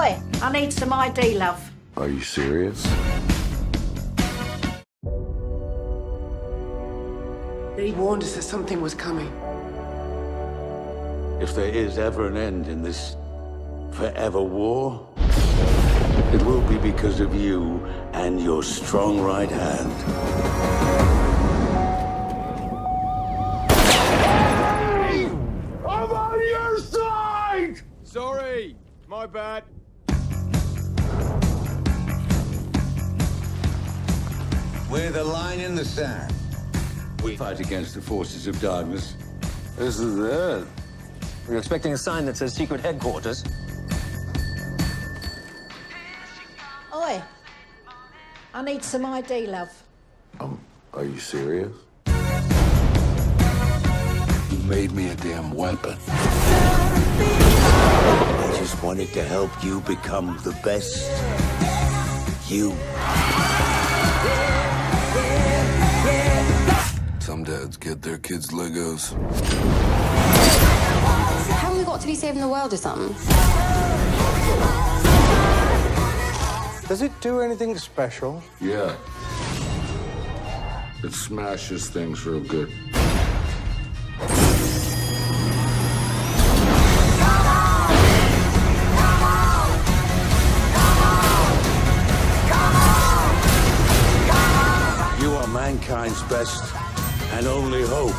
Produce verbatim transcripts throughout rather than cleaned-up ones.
Oi, I need some I D, love. Are you serious? He warned us that something was coming. If there is ever an end in this forever war, it will be because of you and your strong right hand. I'm on your side! Sorry, my bad. We're the line in the sand. We fight against the forces of darkness. This is it. Were you expecting a sign that says secret headquarters? Oi, I need some I D, love. Um, are you serious? You made me a damn weapon. I just wanted to help you become the best you. Some dads get their kids Legos. Haven't we got to be saving the world or something? Does it do anything special? Yeah. It smashes things real good. You are mankind's best and only hope.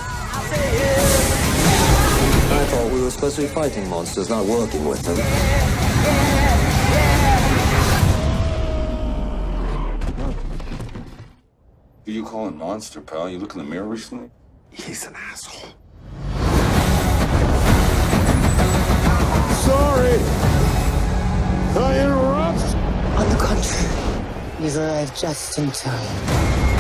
I thought we were supposed to be fighting monsters, not working with them. Who you calling monster, pal? You look in the mirror recently? He's an asshole. Sorry! I interrupt! On the contrary, you've arrived just in time.